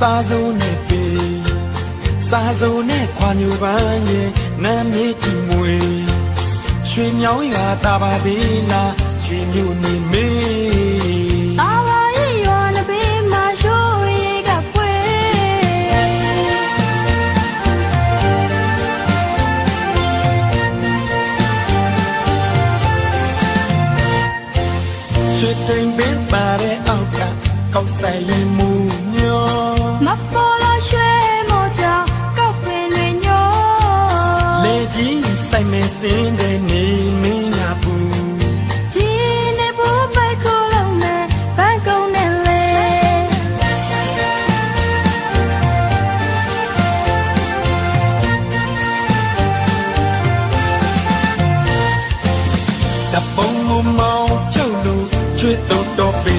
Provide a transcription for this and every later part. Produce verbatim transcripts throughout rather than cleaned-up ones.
စာစုံနဲ့ပေစာစုံနဲ့ခွာညူပန်းရဲ့နာမည်ကြည်မွေရွှေမြောင်းရွာတာပါသေးလားရွှေမြို့နေမေးတာပါရဲ့ရွာနှစ်ပေမှာရှိုးရည်ကပွေရွှေတိမ်ပင်ပါတဲ့အောက်ကကောက်ဆိုင်ရင်မူညောမပေါ်လာရွှေမို့ကြောင့်ကောက်ပင်တွေညောလေကြီးဆိုင်မဲ့စင်းတဲ့နေမင်းငါပူဒီနေဘူးပဲခုလုံးနဲ့ဘန်ကုန်းနဲ့လေတပုံမမောင်ကျုပ်လို့ချွေတော့တော့ပေ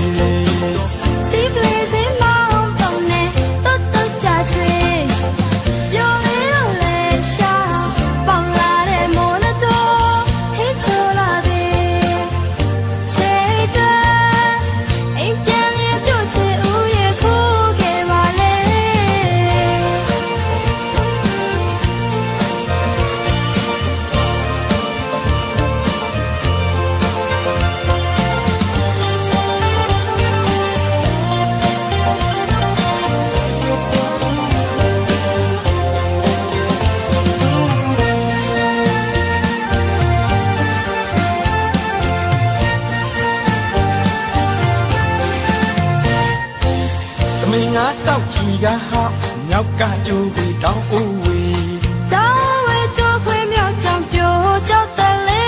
တောက်ချီကဟောက်မြောက်ကကျူပြီးတောင်းဦးဝေတောင်းဝေကျိုးခွေမြောက်ကြောင်ပြိုကြောက်တယ်လေ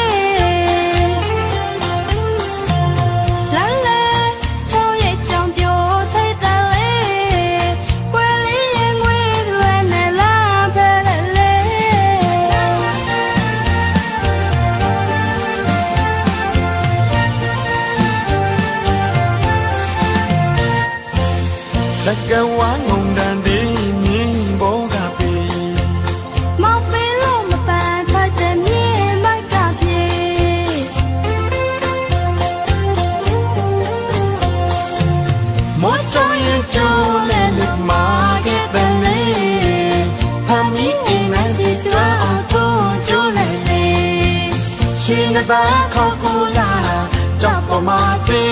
လမ်းလေချုံရိတ်ကြောင်ပြိုထိတ်တယ်လေကွယ်လေးရင်ငွေတွေနဲ့လာဖဲလေလေစကဝါငုံတန်တဲ့မြင်းဘောကပေမောင်ပင်လို့မပန်းထိုက်တဲ့မြင်းမိုက်ကပြေမောချောရဲ့ကျိုးနဲ့လူမာခဲ့တဲ့လေဖမ်းမိအိမ်မစီချောအောင်ထိုးကျိုးလေလေရှင်ကသာခေါ်ကိုလာကြောက်ပေါ်မှာပြေ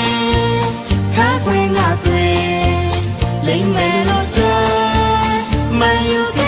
ခါခွေငါတွေ့လိမ့်မယ်လို့ချမ်းမယူ